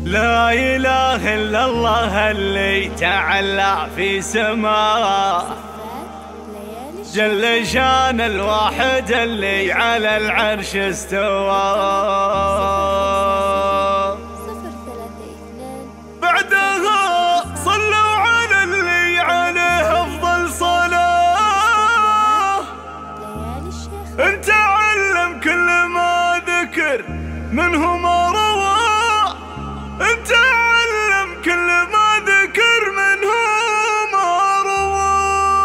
لا إله إلا الله اللي تعلى في سماه، جل شان الواحد اللي على العرش استوى. بعدها صلوا على اللي عليه أفضل صلاة، انت علم كل ما ذكر منه ما روى، انت علم كل ما ذكر منه ما روى.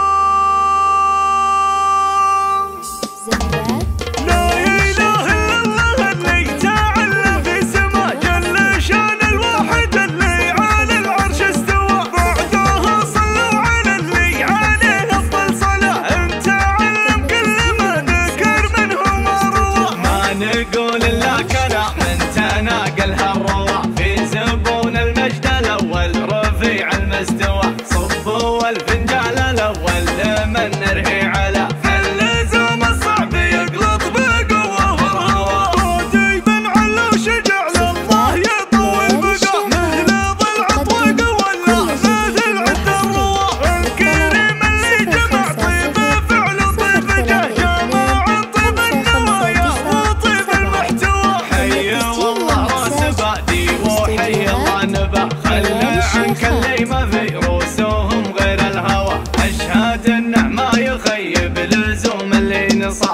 لا إله إلا الله اللي تعلى في سما، جل شان الواحد اللي على العرش استوى. بعدها صلوا على اللي عليه أفضل صلاة، انت علم كل ما ذكر منه ما روى. ما نقول إلا كلام انت ناقلها الروى، في زبون المجد الأول رفيع المستوى. صبوا الفنجان الأول لمن نرهي على اللزوم الصعب يقلط بقوة ورهوى. هادي بن علو شجع لله يطول بقى، مثل ضلع طوق ولا مثل عد الروى. الكريم اللي جمع طيب فعل طيب جاه، جمع طيب النوايا وطيب المحتوى. حي والله راس بادي وحي الله نبا، خلى عنك اللي ما في روسهم غير الهوى. اشهد انه ما يخيب لزوم اللي نصى،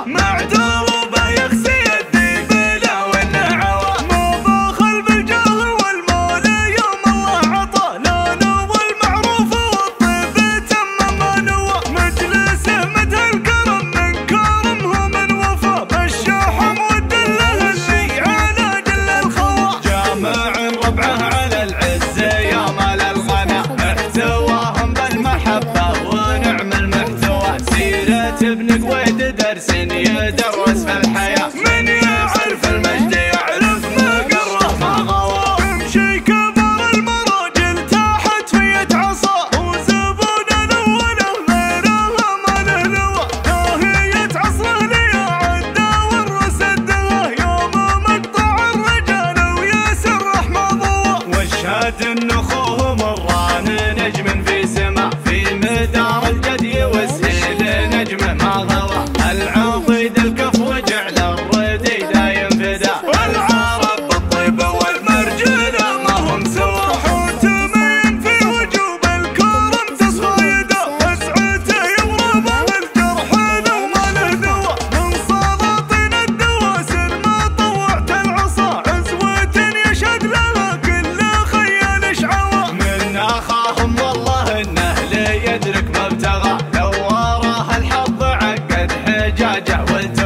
معدوبه يخسي الذيب لا والنعوى. ما باخل بالجاه والمال يوم الله عطى، لا نوى المعروف والطيب تم ما نوى. مجلسه مدى الكرم من كرمه من وفى، بالشحم والدله اللي على جل الخوى. جامع ربعه على العز يا مال الغنى، احتواهم بالمحبه ونعم المحتوى. سيره ابن قويد درس يدرس في الحياه، من يعرف المجد يعرف ما قره ما غوى. امشي كبر المراجل تحت في يد عصا، وزبون الاوله غيرها ما له لوى. ناهيه عصره لي عدى والرس الدغى، يوم مقطع الرجال وياسر رحمه ضوى. واشهد ان اخوه مران نجم في سما، في مدار الجدي وسهيل نجمه ما غوى. العضيد الكف وجعل الردي دايم فدا، والعرب بالطيب والمرجله ما هم سوا. حوتمين في وجوب الكرم تصفى يده، اسعته يضرب بالجرح لو ما له دوا. من سلاطين الدواسر ما طوعت العصا، عزوة يشهد لها كل خيال شعوى. من اخاهم والله انه لا يدرك ما ابتغى، لو وراه الحظ عقد حجاجه والتوى.